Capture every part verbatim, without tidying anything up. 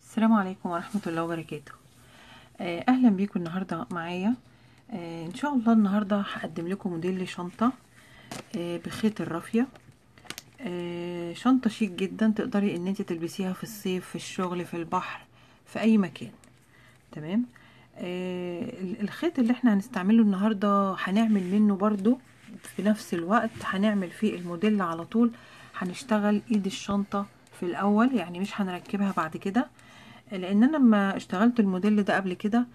السلام عليكم ورحمة الله وبركاته. آه، أهلا بيكم النهاردة معايا. آه، إن شاء الله النهاردة هقدم لكم موديل شنطة آه، بخيط الرافية. آه، شنطة شيك جدا، تقدري ان انت تلبسيها في الصيف، في الشغل، في البحر، في أي مكان. تمام. آه، الخيط اللي احنا هنستعمله النهاردة هنعمل منه برضو في نفس الوقت، هنعمل فيه الموديل على طول. هنشتغل ايد الشنطة في الأول، يعني مش هنركبها بعد كده، لان انا لما اشتغلت الموديل ده قبل كده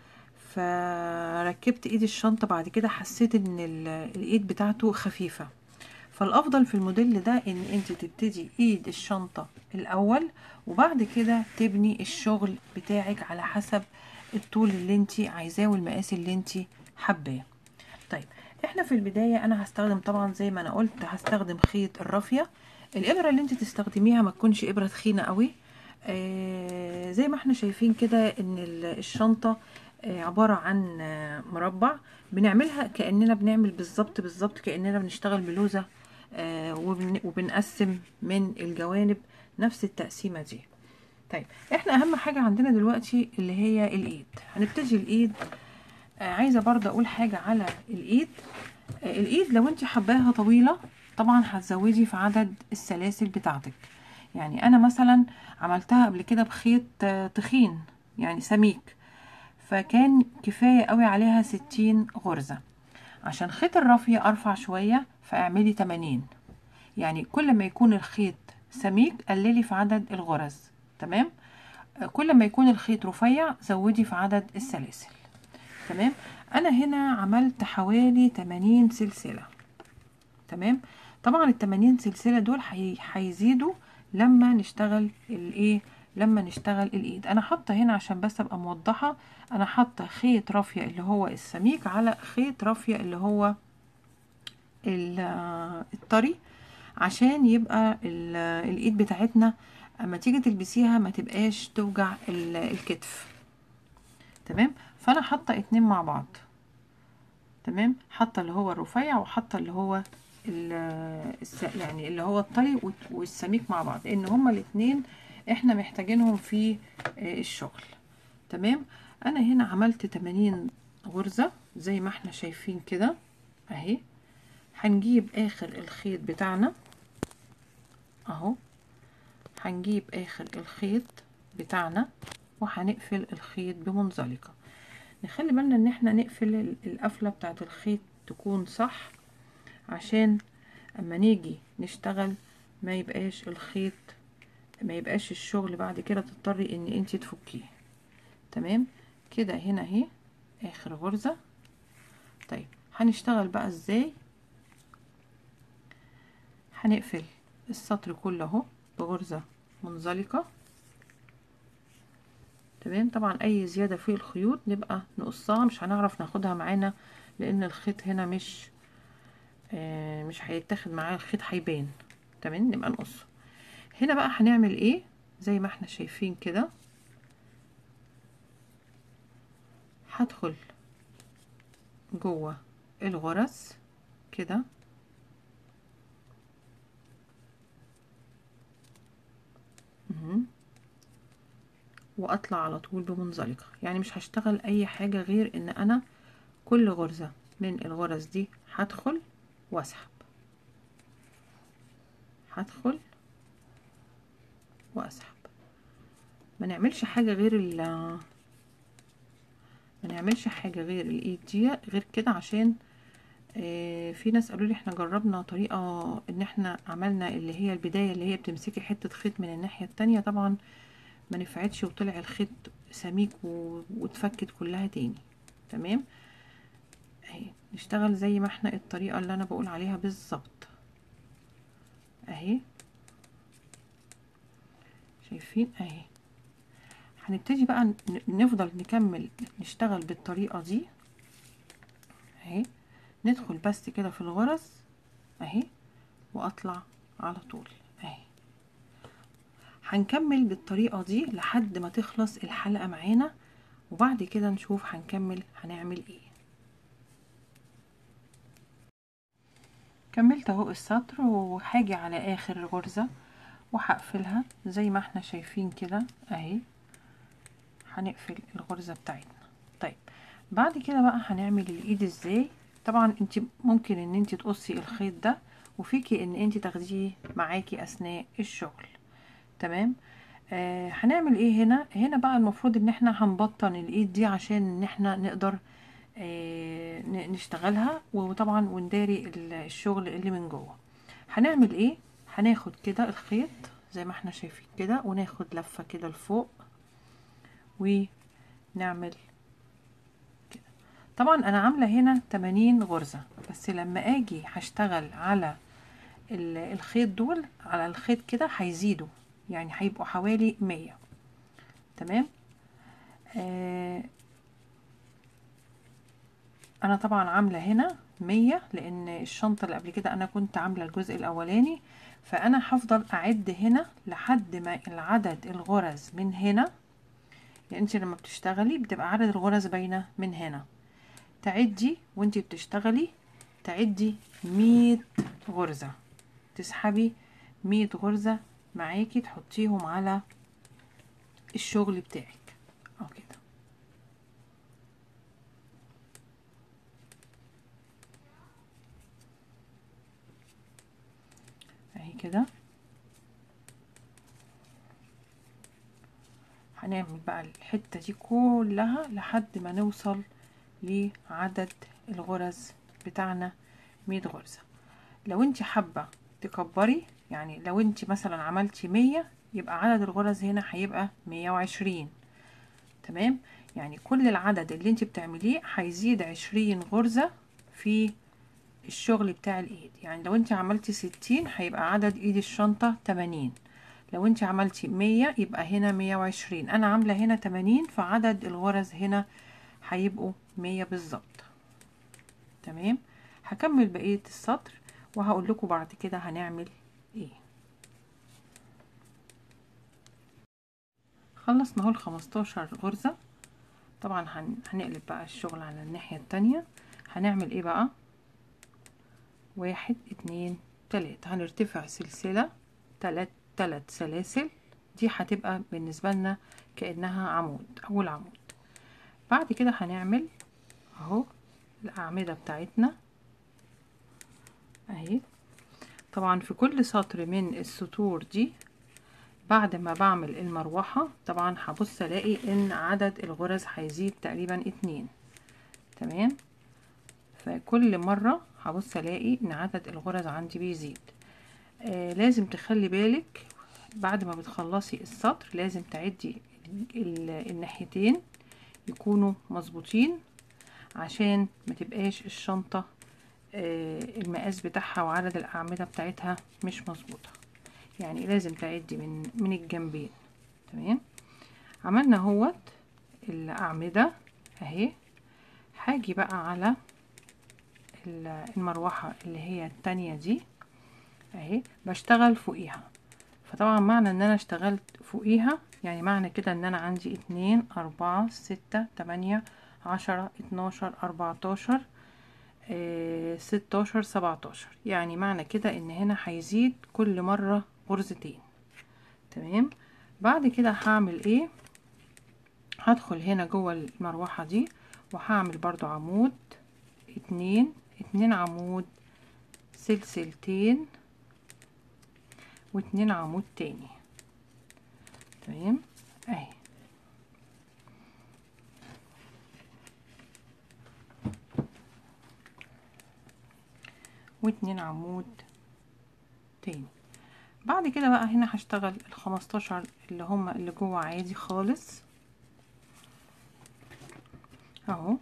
فركبت ايد الشنطة بعد كده حسيت ان الايد بتاعته خفيفة. فالافضل في الموديل ده ان انت تبتدي ايد الشنطة الاول، وبعد كده تبني الشغل بتاعك على حسب الطول اللي انت عايزاه والمقاس اللي انت حباه. طيب، احنا في البداية انا هستخدم طبعا زي ما انا قلت هستخدم خيط الرافية. الابرة اللي انت تستخدميها ما تكونش ابرة تخينة قوي. آه زي ما احنا شايفين كده ان الشنطة آه عبارة عن آه مربع، بنعملها كأننا بنعمل بالظبط بالظبط كأننا بنشتغل بلوزة. آه وبن وبنقسم من الجوانب نفس التقسيمة دي. طيب، احنا اهم حاجة عندنا دلوقتي اللي هي الايد. هنبتدي الايد. آه عايزة برضه اقول حاجة على الايد. آه الايد لو انت حباها طويلة طبعا هتزودي في عدد السلاسل بتاعتك. يعني انا مثلا عملتها قبل كده بخيط آه تخين، يعني سميك، فكان كفاية قوي عليها ستين غرزة. عشان خيط الرافية ارفع شوية فاعملي تمانين. يعني كل ما يكون الخيط سميك قللي في عدد الغرز. تمام. كل ما يكون الخيط رفيع زودي في عدد السلاسل. تمام. انا هنا عملت حوالي تمانين سلسلة. تمام. طبعا ال تمانين سلسلة دول هيزيدوا لما نشتغل الايه لما نشتغل الايد. انا حاطه هنا عشان بس ابقى موضحة، انا حاطه خيط رافية اللي هو السميك على خيط رافية اللي هو الطري، عشان يبقى الايد بتاعتنا اما تيجي تلبسيها ما تبقاش توجع الكتف. تمام. فانا حاطه اتنين مع بعض. تمام. حاطه اللي هو الرفيع وحاطه اللي هو يعني اللي هو الطري والسميك مع بعض، لان هما الاتنين احنا محتاجينهم في الشغل. تمام. انا هنا عملت تمانين غرزة زي ما احنا شايفين كده اهي. هنجيب اخر الخيط بتاعنا اهو، هنجيب اخر الخيط بتاعنا وهنقفل الخيط بمنزلقة. نخلي بالنا ان احنا نقفل القفلة بتاعت الخيط تكون صح، عشان اما نيجي نشتغل ما يبقاش الخيط ما يبقاش الشغل بعد كده تضطري ان انت تفكيه. تمام كده. هنا اهي اخر غرزة. طيب، هنشتغل بقى ازاي؟ هنقفل السطر كله اهو بغرزة منزلقة. تمام. طبعا اي زيادة في الخيوط نبقى نقصها، مش هنعرف ناخدها معانا لان الخيط هنا مش آه مش هيتاخد معاه، الخيط هيبان. تمام. نبقى نقصه. هنا بقى هنعمل ايه؟ زي ما احنا شايفين كده، هدخل جوه الغرز كده واطلع على طول بمنزلقة. يعني مش هشتغل اي حاجة غير ان انا كل غرزة من الغرز دي هدخل واسحب، هدخل واسحب. ما نعملش حاجة غير ال ما نعملش حاجة غير الايد دي غير كده، عشان آه في ناس قالوا لي احنا جربنا طريقة ان احنا عملنا اللي هي البداية اللي هي بتمسكي حتة خيط من الناحية التانية، طبعا ما نفعتش وطلع الخيط سميك واتفكت كلها تاني. تمام. اهي نشتغل زي ما احنا الطريقة اللي انا بقول عليها بالظبط اهي. شايفين اهي. هنبتدي بقى نفضل نكمل نشتغل بالطريقة دي اهي. ندخل بس كده في الغرز اهي واطلع على طول اهي. هنكمل بالطريقة دي لحد ما تخلص الحلقة معانا، وبعد كده نشوف هنكمل هنعمل ايه. كملت اهو السطر، وهاجي على اخر غرزة وهقفلها زي ما احنا شايفين كده اهي. هنقفل الغرزة بتاعتنا. طيب بعد كده بقى هنعمل الايد ازاي. طبعا انت ممكن ان انت تقصي الخيط ده وفيكي ان انت تاخديه معاكي اثناء الشغل. تمام. آه هنعمل ايه هنا؟ هنا بقى المفروض ان احنا هنبطن الايد دي عشان ان احنا نقدر آه نشتغلها، وطبعا ونداري الشغل اللي من جوه. هنعمل ايه؟ هناخد كده الخيط زي ما احنا شايفين كده، وناخد لفة كده لفوق ونعمل كده. طبعا انا عاملة هنا تمانين غرزة، بس لما اجي هشتغل على الخيط دول على الخيط كده هيزيدوا، يعني هيبقوا حوالي مية. تمام. آه انا طبعا عاملة هنا مية لان الشنطة اللي قبل كده انا كنت عاملة الجزء الاولاني، فانا هفضل اعد هنا لحد ما العدد الغرز من هنا، يعني انت لما بتشتغلي بتبقى عدد الغرز باينة من هنا، تعدي وانت بتشتغلي تعدي مية غرزة، تسحبي مية غرزة معاكي تحطيهم على الشغل بتاعك او كده اهي كده. هنعمل بقى الحتة دي كلها لحد ما نوصل لعدد الغرز بتاعنا مية غرزة. لو انت حابة تكبري، يعني لو انت مثلا عملتي مية يبقى عدد الغرز هنا هيبقى مية وعشرين. تمام. يعني كل العدد اللي انت بتعمليه هيزيد عشرين غرزة في الشغل بتاع الايد. يعني لو انت عملتي ستين هيبقى عدد ايد الشنطة تمانين، لو انت عملتي مية يبقى هنا مية وعشرين. انا عاملة هنا تمانين، فعدد الغرز هنا هيبقوا مية بالظبط. تمام. هكمل بقية السطر وهقول لكم بعد كده هنعمل ايه. خلصنا اهو الخمستاشر غرزة. طبعا هن... هنقلب بقى الشغل على الناحية التانية. هنعمل ايه بقى؟ واحد اتنين تلاتة، هنرتفع سلسلة تلات تلات سلاسل، دي هتبقى بالنسبة لنا كأنها عمود، أول عمود. بعد كده هنعمل اهو الأعمدة بتاعتنا اهي. طبعا في كل سطر من السطور دي بعد ما بعمل المروحة طبعا هبص الاقي ان عدد الغرز هيزيد تقريبا اتنين. تمام. فكل مرة هبص الاقي ان عدد الغرز عندي بيزيد. آه لازم تخلي بالك بعد ما بتخلصي السطر لازم تعدي الناحيتين يكونوا مظبوطين عشان ما تبقاش الشنطة آه المقاس بتاعها وعدد الأعمدة بتاعتها مش مظبوطة، يعني لازم تعدي من من الجنبين. تمام. عملنا اهوت الأعمدة اهي. هاجي بقى على المروحة اللي هي التانية دي اهي بشتغل فوقيها. فطبعا معنى ان انا اشتغلت فوقيها يعني معنى كده ان انا عندي اتنين اربعة ستة تمانية عشرة اتناشر اربعتاشر اه ستاشر سبعتاشر، يعني معنى كده ان هنا هيزيد كل مرة غرزتين. تمام. بعد كده هعمل ايه؟ هدخل هنا جوه المروحة دي وهعمل برضو عمود اتنين اتنين عمود سلسلتين واتنين عمود تاني. تمام اهي. واتنين عمود تاني. بعد كده بقى هنا هشتغل الخمستاشر اللي هما اللي جوه عادي خالص اهو.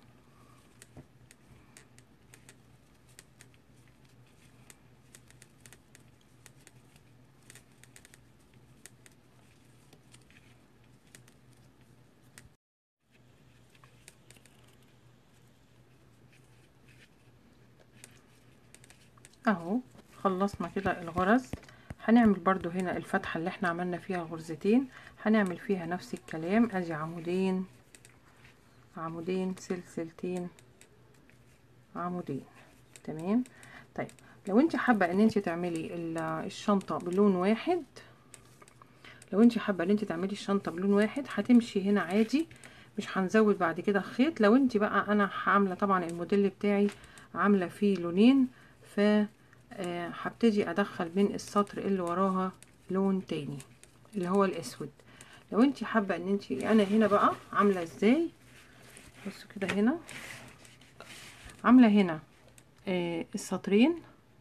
اهو خلصنا كده الغرز. هنعمل برضو هنا الفتحة اللي احنا عملنا فيها غرزتين هنعمل فيها نفس الكلام، ادي عمودين عمودين سلسلتين عمودين. تمام. طيب لو انت حابة ان انت تعملي الشنطة بلون واحد، لو انت حابه ان انت تعملي الشنطه بلون واحد هتمشي هنا عادي، مش هنزود بعد كده خيط. لو انت بقى، انا عامله طبعا الموديل بتاعي عامله فيه لونين، ف هبتدي ادخل من السطر اللي وراها لون تاني اللي هو الاسود. لو انت حابه ان انت، انا هنا بقى عامله ازاي، بصوا كده هنا عامله هنا آه السطرين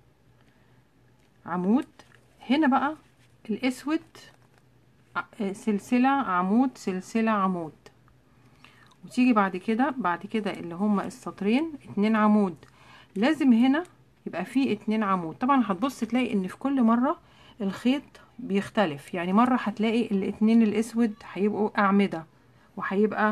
عمود، هنا بقى الاسود سلسله عمود سلسله عمود، وتيجي بعد كده بعد كده اللي هما السطرين اتنين عمود. لازم هنا يبقى فيه اتنين عمود. طبعا هتبص تلاقي ان في كل مرة الخيط بيختلف، يعني مرة هتلاقي الاتنين الاسود هيبقوا اعمدة وهيبقى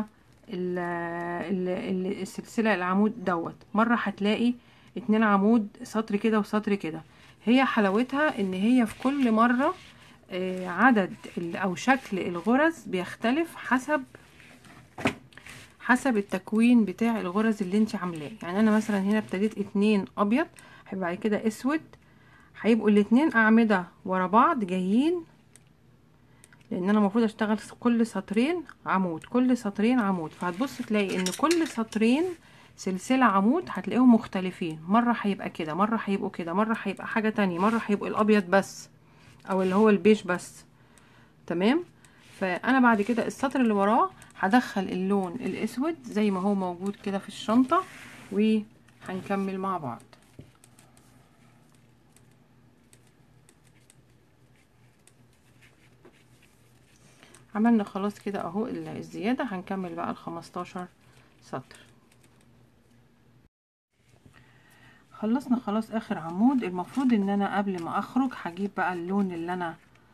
السلسلة العمود دوت، مرة هتلاقي اتنين عمود سطر كده وسطر كده. هي حلاوتها ان هي في كل مرة عدد او شكل الغرز بيختلف حسب حسب التكوين بتاع الغرز اللي انت عاملاه. يعني انا مثلا هنا ابتديت اتنين ابيض، هيبقى بعد كده اسود، هيبقوا الاتنين اعمده ورا بعض جايين، لان انا المفروض اشتغل كل سطرين عمود كل سطرين عمود. فهتبص تلاقي ان كل سطرين سلسله عمود هتلاقيهم مختلفين، مره هيبقى كده، مره هيبقوا كده، مره هيبقى حاجه تانية، مره هيبقوا الابيض بس او اللي هو البيج بس. تمام. فانا بعد كده السطر اللي وراه هدخل اللون الاسود زي ما هو موجود كده في الشنطة، وهنكمل مع بعض. عملنا خلاص كده اهو الزيادة، هنكمل بقى الخمستاشر سطر. خلصنا خلاص اخر عمود. المفروض ان انا قبل ما اخرج هجيب بقى اللون اللي انا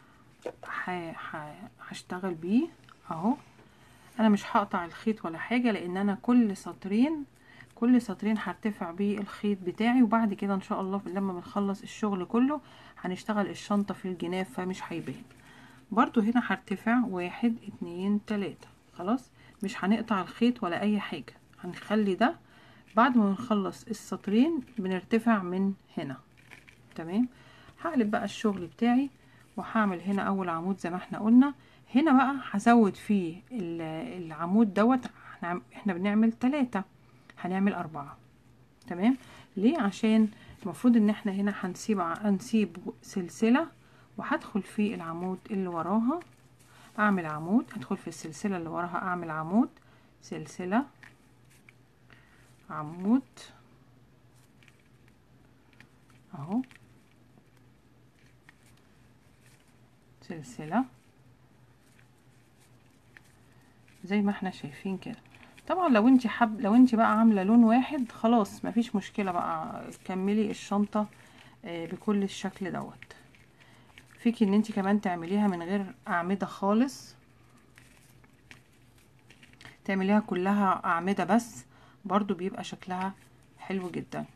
هشتغل بيه اهو. انا مش هقطع الخيط ولا حاجة، لان انا كل سطرين كل سطرين هرتفع بيه الخيط بتاعي، وبعد كده ان شاء الله لما بنخلص الشغل كله هنشتغل الشنطة في الجناب فمش هيبان. برضو هنا هرتفع واحد اتنين تلاتة، خلاص مش هنقطع الخيط ولا اي حاجة، هنخلي ده بعد ما نخلص السطرين بنرتفع من هنا. تمام. هقلب بقى الشغل بتاعي وهعمل هنا اول عمود زي ما احنا قلنا. هنا بقى هزود فيه العمود دوت، احنا بنعمل تلاتة هنعمل اربعة. تمام. ليه؟ عشان المفروض ان احنا هنا هنسيب هنسيب سلسلة، وهدخل في العمود اللي وراها اعمل عمود، هدخل في السلسلة اللي وراها اعمل عمود، سلسلة عمود اهو، سلسلة زي ما احنا شايفين كده. طبعا لو انت حب لو انت بقى عامله لون واحد خلاص مفيش مشكله بقى، كملي الشنطه بكل الشكل دوت. فيكي ان انت كمان تعمليها من غير اعمده خالص، تعمليها كلها اعمده بس، برضو بيبقى شكلها حلو جدا.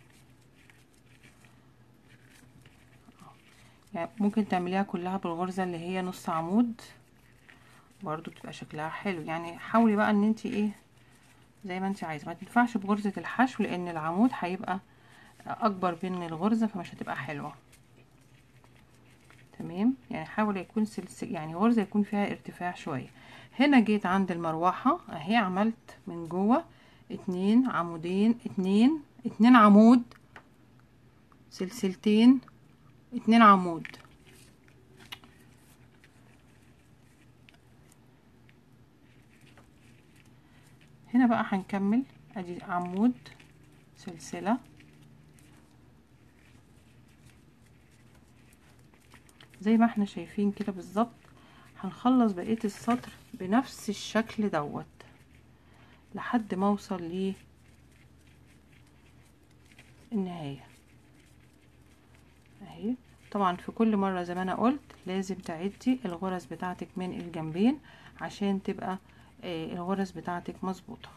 يعني ممكن تعمليها كلها بالغرزه اللي هي نص عمود، برضو بتبقى شكلها حلو. يعني حاولي بقى ان انت ايه زي ما انت عايزه. ما تنفعش بغرزه الحشو لان العمود هيبقى اكبر من الغرزه فمش هتبقى حلوه. تمام. يعني حاول يكون سلسل يعني غرزه يكون فيها ارتفاع شويه. هنا جيت عند المروحه اهي، عملت من جوه اتنين عمودين، اتنين اتنين عمود، سلسلتين، اتنين عمود. هنا بقى هنكمل ادي عمود، سلسله زي ما احنا شايفين كده بالظبط. هنخلص بقيه السطر بنفس الشكل دوت لحد ما اوصل ليه النهايه اهي. طبعا في كل مرة زي ما انا قلت لازم تعدي الغرز بتاعتك من الجنبين عشان تبقى آه الغرز بتاعتك مظبوطة.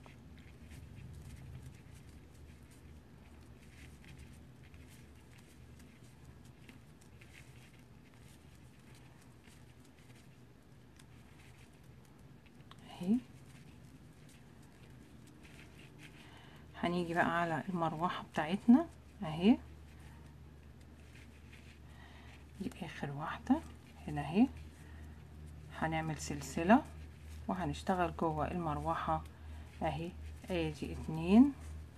اهي. هنيجي بقى على المروحة بتاعتنا اهي، دي اخر واحدة هنا اهي. هنعمل سلسلة وهنشتغل جوه المروحة اهي. ادي اتنين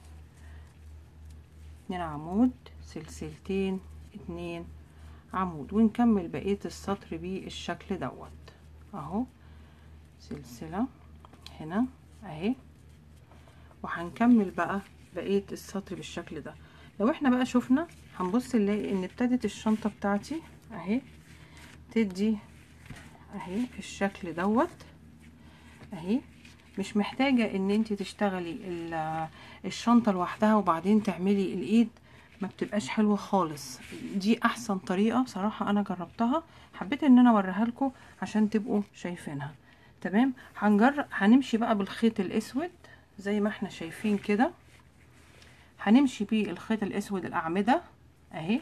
اتنين عمود، سلسلتين، اتنين عمود، ونكمل بقية السطر بالشكل دوت اهو. سلسلة هنا اهي، وهنكمل بقى بقية السطر بالشكل ده. لو احنا بقى شفنا هنبص نلاقي ان ابتدت الشنطة بتاعتي اهي تدي اهي الشكل دوت اهي. مش محتاجة ان انت تشتغلي الشنطة لوحدها وبعدين تعملي الايد، ما بتبقاش حلوة خالص. دي احسن طريقة صراحة، انا جربتها حبيت ان انا اوريها لكم عشان تبقوا شايفينها. تمام. هنجرب هنمشي بقى بالخيط الاسود زي ما احنا شايفين كده. هنمشي بيه الخيط الاسود الاعمدة اهي،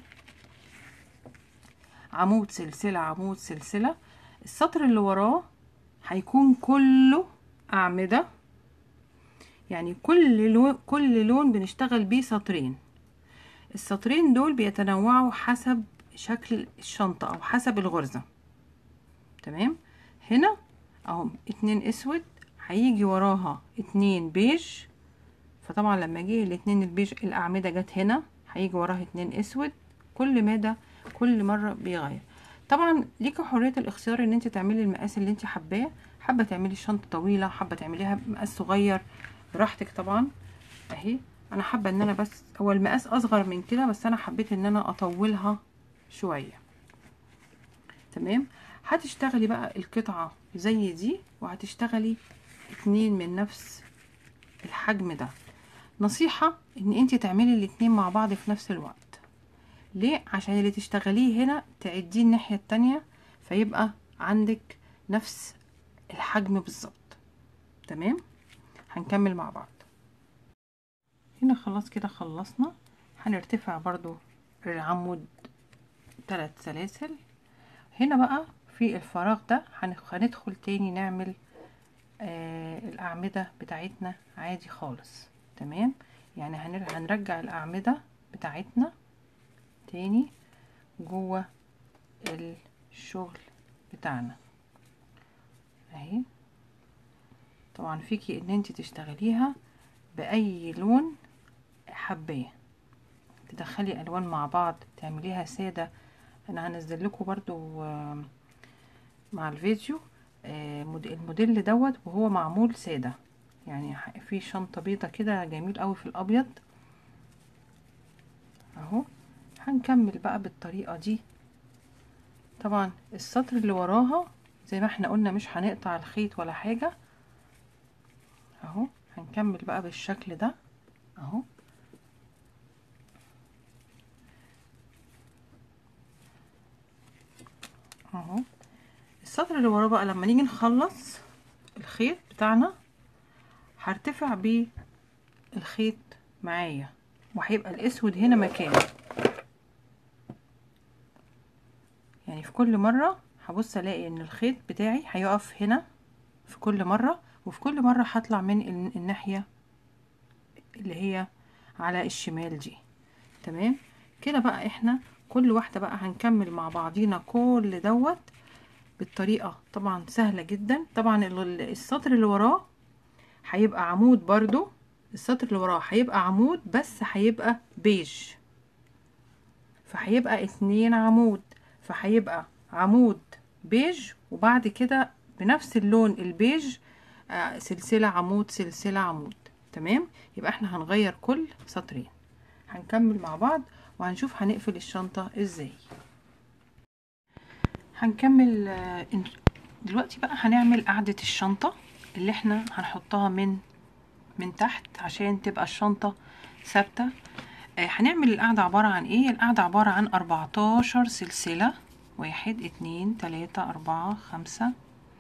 عمود سلسلة عمود سلسلة. السطر اللي وراه هيكون كله اعمدة، يعني كل لون كل لون بنشتغل بيه سطرين. السطرين دول بيتنوعوا حسب شكل الشنطة او حسب الغرزة. تمام. هنا اهو اتنين اسود، هيجي وراها اتنين بيج، فطبعا لما جه الاتنين البيج الاعمدة جت هنا، هيجي وراها اتنين اسود. كل مادة كل مرة بيغير. طبعا ليكي حرية الاختيار ان انت تعملي المقاس اللي انت حباه، حابة تعملي الشنطة طويلة، حابة تعمليها مقاس صغير، براحتك طبعا اهي. انا حابة ان انا بس هو المقاس اصغر من كده، بس انا حبيت ان انا اطولها شوية. تمام. هتشتغلي بقى القطعة زي دي، وهتشتغلي اتنين من نفس الحجم ده. نصيحة ان انت تعملي الاتنين مع بعض في نفس الوقت. ليه؟ عشان اللي تشتغليه هنا تعديه الناحية التانية، فيبقى عندك نفس الحجم بالظبط. تمام. هنكمل مع بعض. هنا خلاص كده خلصنا. هنرتفع برضو العمود ثلاث سلاسل. هنا بقى في الفراغ ده هندخل تاني نعمل آه الأعمدة بتاعتنا عادي خالص. تمام. يعني هنرجع الأعمدة بتاعتنا تاني جوه الشغل بتاعنا اهي. طبعا فيكي ان انت تشتغليها باي لون حباه، تدخلي الوان مع بعض، تعمليها سادة. انا هنزل لكم برضو مع الفيديو الموديل دوت وهو معمول سادة، يعني في شنطة بيضة كده جميل قوي في الابيض اهو. هنكمل بقى بالطريقة دي. طبعا السطر اللي وراها زي ما احنا قلنا مش هنقطع الخيط ولا حاجة اهو. هنكمل بقى بالشكل ده اهو اهو. السطر اللي وراه بقى لما نيجي نخلص الخيط بتاعنا هرتفع بيه الخيط معايا، وهيبقى الاسود هنا مكانه. يعني في كل مرة هبص الاقي ان الخيط بتاعي هيقف هنا في كل مرة، وفي كل مرة هطلع من الناحية اللي هي على الشمال دي. تمام كده بقى. احنا كل واحدة بقى هنكمل مع بعضينا كل دوت بالطريقة طبعا سهلة جدا. طبعا السطر اللي وراه هيبقى عمود برضو، السطر اللي وراه هيبقى عمود بس هيبقى بيج، فهيبقى اتنين عمود، فهيبقى عمود بيج وبعد كده بنفس اللون البيج آه سلسلة عمود سلسلة عمود. تمام. يبقى احنا هنغير كل سطرين. هنكمل مع بعض وهنشوف هنقفل الشنطة ازاي. هنكمل آه دلوقتي بقى هنعمل قاعدة الشنطة اللي احنا هنحطها من من تحت عشان تبقى الشنطة ثابتة. آه هنعمل القاعدة عبارة عن ايه؟ القاعدة عبارة عن اربعتاشر سلسلة، واحد اتنين تلاتة اربعة خمسة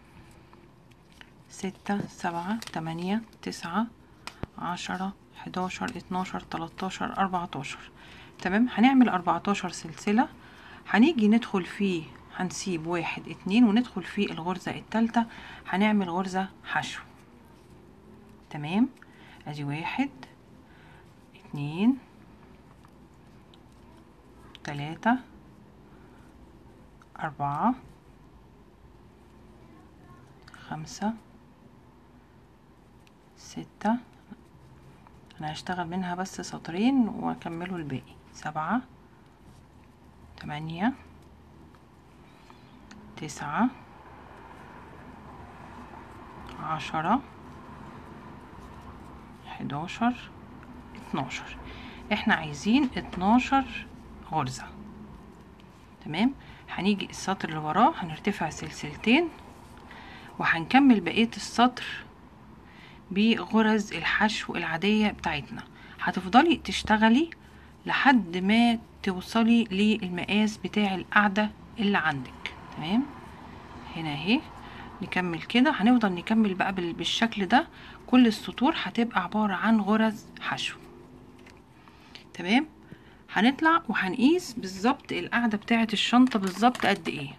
ستة سبعة تمانية تسعة عشرة حداشر اتناشر تلاتاشر اربعتاشر. تمام. هنعمل اربعتاشر سلسلة. هنيجي ندخل فيه، هنسيب واحد اتنين وندخل في الغرزة التالتة، هنعمل غرزة حشو. تمام. ادي واحد اتنين تلاتة اربعة خمسة، ستة، انا هشتغل منها بس سطرين واكمله الباقي، سبعة، تمانية، تسعة، عشرة، حداشر، اتناشر. احنا عايزين اتناشر غرزة. تمام. هنيجي السطر اللي وراه هنرتفع سلسلتين وهنكمل بقية السطر بغرز الحشو العادية بتاعتنا. هتفضلي تشتغلي لحد ما توصلي للمقاس بتاع القاعدة اللي عندك. تمام. هنا اهي نكمل كده، هنفضل نكمل بقى بالشكل ده. كل السطور هتبقى عبارة عن غرز حشو. تمام. هنطلع وهنقيس بالظبط القاعدة بتاعة الشنطة بالظبط قد ايه.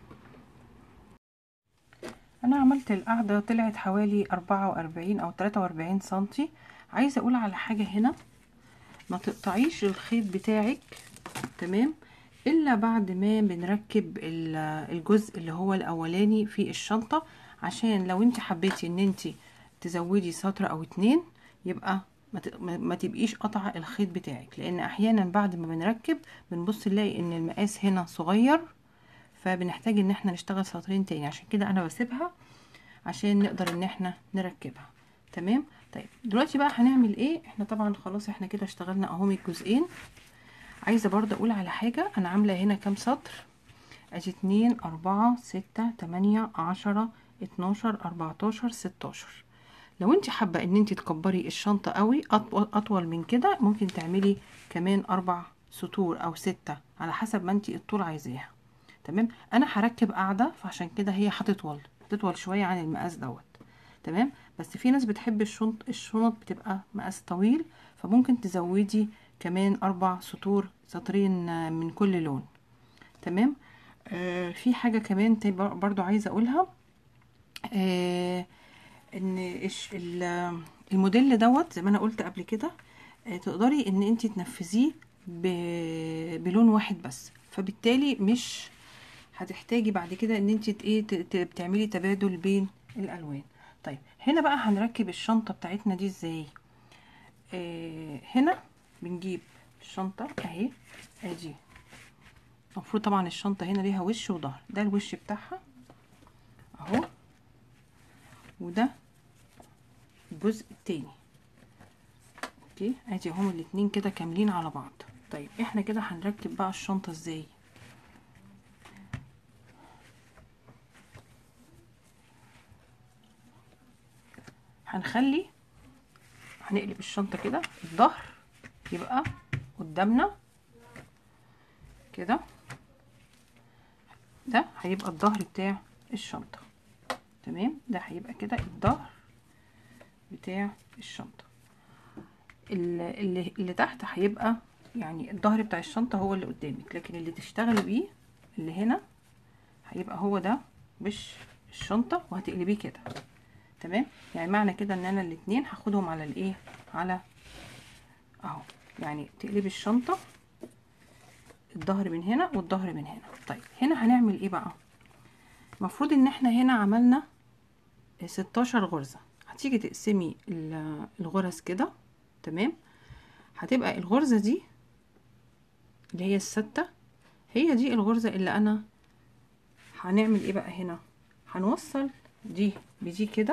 انا عملت القاعدة طلعت حوالي اربعة واربعين او تلاتة واربعين سنتي. عايزة اقول على حاجة هنا، ما تقطعيش الخيط بتاعك تمام الا بعد ما بنركب الجزء اللي هو الاولاني في الشنطة، عشان لو انت حبيتي ان انت تزودي سطر او اتنين يبقى ما تبقيش قطعه الخيط بتاعك، لان احيانا بعد ما بنركب بنبص نلاقي ان المقاس هنا صغير، فبنحتاج ان احنا نشتغل سطرين تاني. عشان كده انا بسيبها عشان نقدر ان احنا نركبها. تمام. طيب دلوقتي بقى هنعمل ايه؟ احنا طبعا خلاص احنا كده اشتغلنا اهم الجزئين. عايزه برضه اقول على حاجه، انا عامله هنا كام سطر؟ ادي اتنين، اربعة، ستة، تمانية، عشرة، اتناشر، اربعتاشر، ستاشر. لو انت حابه ان انت تكبري الشنطه قوي اطول اطول من كده، ممكن تعملي كمان اربع سطور او ستة على حسب ما انت الطول عايزاها. تمام. انا هركب قاعده فعشان كده هي هتطول هتطول شويه عن المقاس دوت. تمام. بس في ناس بتحب الشنط الشنط بتبقى مقاس طويل، فممكن تزودي كمان اربع سطور، سطرين من كل لون. تمام. آه في حاجه كمان برضو عايزه اقولها، آه ان الموديل دوت زي ما انا قلت قبل كده، تقدري ان انت تنفذيه بلون واحد بس، فبالتالي مش هتحتاجي بعد كده ان انت ايه بتعملي تبادل بين الالوان. طيب هنا بقى هنركب الشنطه بتاعتنا دي ازاي؟ آه هنا بنجيب الشنطه اهي، ادي المفروض طبعا الشنطه هنا ليها وش وظهر، ده الوش بتاعها اهو، وده الجزء التاني. اوكي ادي هما الاتنين كده كاملين على بعض. طيب احنا كده هنركب بقى الشنطه ازاي؟ هنخلي هنقلب الشنطه كده، الظهر يبقى قدامنا كده، ده هيبقى الظهر بتاع الشنطه. تمام. ده هيبقى كده الظهر بتاع الشنطه. اللي اللي تحت هيبقى يعني الظهر بتاع الشنطه هو اللي قدامك، لكن اللي تشتغلي بيه اللي هنا هيبقى هو ده وش الشنطه، وهتقلبيه كده. تمام. يعني معنى كده ان انا الاتنين هاخدهم على الايه، على اهو، يعني تقلبي الشنطه الظهر من هنا والظهر من هنا. طيب هنا هنعمل ايه بقى؟ المفروض ان احنا هنا عملنا ستاشر غرزه، هتيجي تقسمي الغرز كده. تمام. هتبقى الغرزه دي اللي هي الستة، هي دي الغرزه اللي انا هنعمل ايه بقى هنا، هنوصل دي بدي كده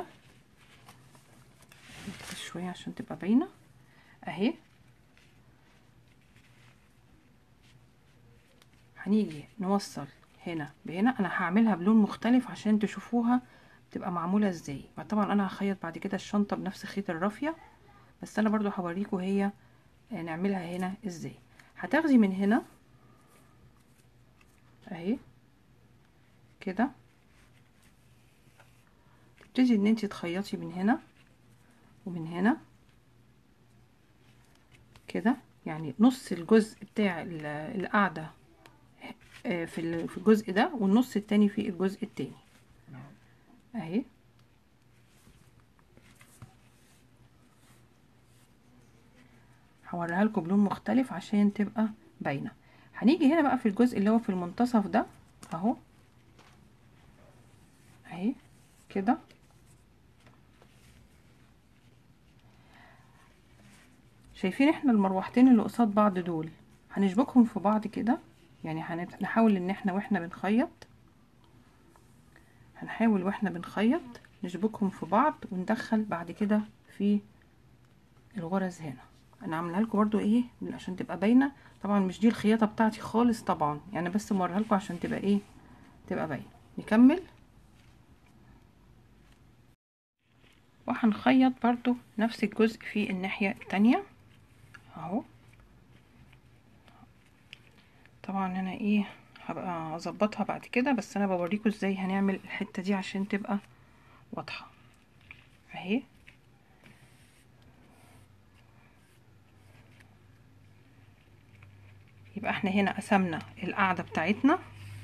شويه عشان تبقى باينه اهي. هنيجي نوصل هنا بهنا، انا هعملها بلون مختلف عشان تشوفوها تبقى معموله ازاي. طبعا انا هخيط بعد كده الشنطه بنفس خيط الرافيه، بس انا برضو هوريكم هي نعملها هنا ازاي. هتاخدي من هنا اهي كده، تبتدي ان انت تخيطي من هنا ومن هنا كده، يعني نص الجزء بتاع القاعده في الجزء ده، والنص التاني في الجزء التاني اهي. هوريها لكم بلون مختلف عشان تبقى باينه. هنيجي هنا بقى في الجزء اللي هو في المنتصف ده اهو اهي كده، شايفين احنا المروحتين اللي قصاد بعض دول هنشبكهم في بعض كده، يعني هنحاول ان احنا واحنا بنخيط هنحاول واحنا بنخيط نشبكهم في بعض وندخل بعد كده في الغرز هنا. انا عاملها لكم برضو ايه عشان تبقى باينه، طبعا مش دي الخياطه بتاعتي خالص طبعا، يعني بس موريها لكم عشان تبقى ايه تبقى باينه. نكمل وهنخيط برضو نفس الجزء في الناحيه التانية اهو. طبعا انا ايه هبقى اظبطها بعد كده، بس انا بوريكم ازاي هنعمل الحته دي عشان تبقى واضحه اهي. يبقى احنا هنا قسمنا القاعده بتاعتنا،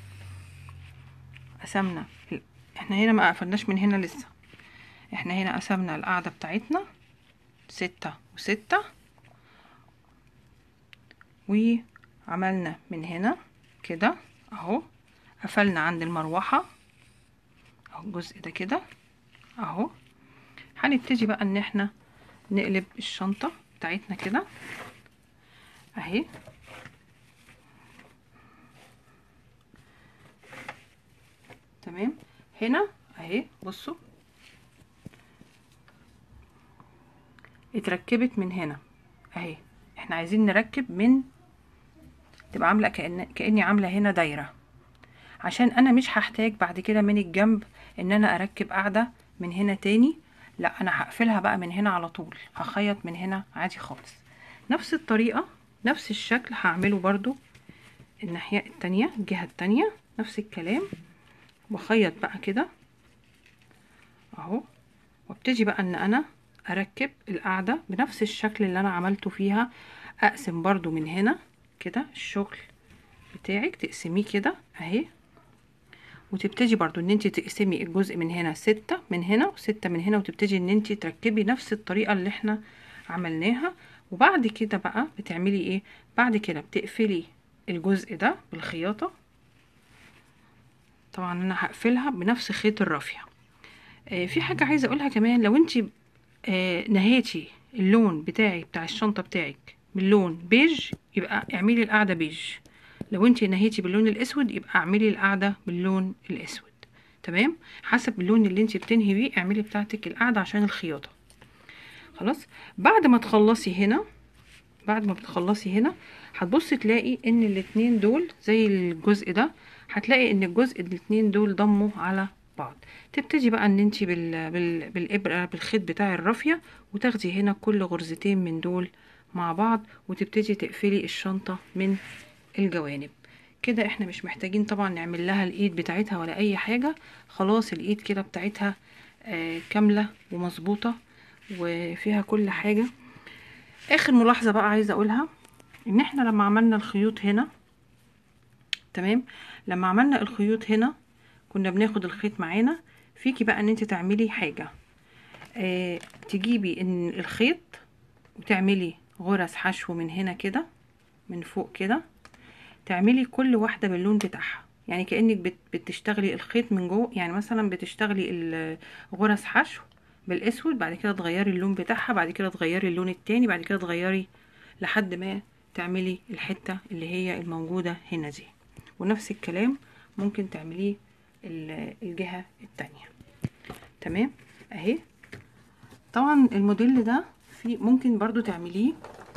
قسمنا ال... احنا هنا ما قفلناش من هنا لسه، احنا هنا قسمنا القاعده بتاعتنا ستة وستة، وعملنا من هنا كده اهو، قفلنا عند المروحه اهو الجزء ده كده اهو. هنبتدي بقى ان احنا نقلب الشنطه بتاعتنا كده اهي. تمام هنا اهي بصوا اتركبت من هنا اهي. احنا عايزين نركب من تبقى عامله كأن كأني عامله هنا دايره، عشان انا مش هحتاج بعد كده من الجنب ان انا اركب قاعده من هنا تاني، لا انا هقفلها بقى من هنا على طول، هخيط من هنا عادي خالص. نفس الطريقه نفس الشكل هعمله برضو الناحيه التانية الجهه التانية نفس الكلام، بخيط بقى كده اهو، وابتدي بقى ان انا اركب القاعده بنفس الشكل اللي انا عملته فيها. اقسم برضو من هنا كده الشغل بتاعك تقسميه كده اهي، وتبتدي برضو ان انت تقسمي الجزء من هنا ستة من هنا وستة من هنا، وتبتدي ان انت تركبي نفس الطريقة اللي احنا عملناها. وبعد كده بقى بتعملي ايه؟ بعد كده بتقفلي الجزء ده بالخياطة، طبعا انا هقفلها بنفس خيط الرافية. آه في حاجة عايزة اقولها كمان، لو انت آه نهيتي اللون بتاعي بتاع الشنطة بتاعك باللون بيج يبقى اعملي القاعدة بيج، لو انت نهيتي باللون الاسود يبقى اعملي القاعدة باللون الاسود. تمام، حسب اللون اللي انت بتنهي بيه اعملي بتاعتك القاعدة عشان الخياطة. خلاص بعد ما تخلصي هنا بعد ما بتخلصي هنا هتبصي تلاقي ان الاتنين دول زي الجزء ده، هتلاقي ان الجزء الاتنين دول ضموا على بعض. تبتدي بقى ان انت بال... بال... بالابره بالخيط بتاع الرافيه وتاخدي هنا كل غرزتين من دول مع بعض، وتبتدي تقفلي الشنطه من الجوانب كده. احنا مش محتاجين طبعا نعمل لها الايد بتاعتها ولا اي حاجه، خلاص الايد كده بتاعتها آه كامله ومظبوطه وفيها كل حاجه. اخر ملاحظه بقى عايزه اقولها، ان احنا لما عملنا الخيوط هنا تمام لما عملنا الخيوط هنا كنا بناخد الخيط معانا، فيكي بقى ان انت تعملي حاجه آه تجيبي ان الخيط وتعملي غرز حشو من هنا كده من فوق كده، تعملي كل واحده باللون بتاعها، يعني كانك بت بتشتغلي الخيط من جوه، يعني مثلا بتشتغلي الغرز حشو بالاسود، بعد كده تغيري اللون بتاعها، بعد كده تغيري اللون التاني، بعد كده تغيري لحد ما تعملي الحته اللي هي الموجوده هنا دي. ونفس الكلام ممكن تعمليه الجهه التانية. تمام اهي. طبعا الموديل ده في ممكن برضو تعمليه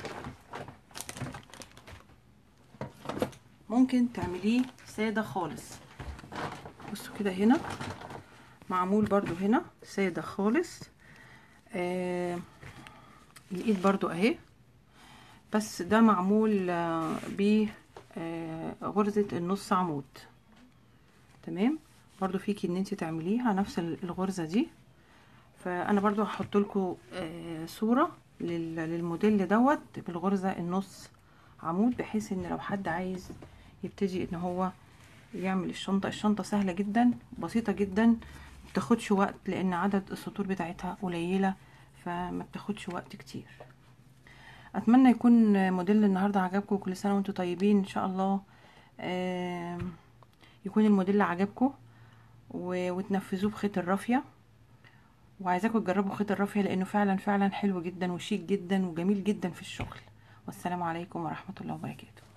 ممكن تعمليه ساده خالص. بصوا كده هنا معمول برضو هنا ساده خالص. آه الايد برضو اهي، بس ده معمول آه ب آه غرزه النص عمود. تمام برضو فيكي ان انت تعمليها نفس الغرزه دي. فانا برضو هحط لكم آه صوره للموديل دوت بالغرزه النص عمود، بحيث ان لو حد عايز يبتدي ان هو يعمل الشنطه الشنطه سهله جدا بسيطه جدا، مبتاخدش وقت لان عدد السطور بتاعتها قليله، فما بتاخدش وقت كتير. اتمنى يكون موديل النهارده عجبكم، كل سنه وانتم طيبين ان شاء الله. آه يكون الموديل عجبكم وتنفذوه بخيط الرافيه، وعايزاكم تجربوا خيط الرافية لانه فعلا فعلا حلو جدا وشيك جدا وجميل جدا في الشغل. والسلام عليكم ورحمة الله وبركاته.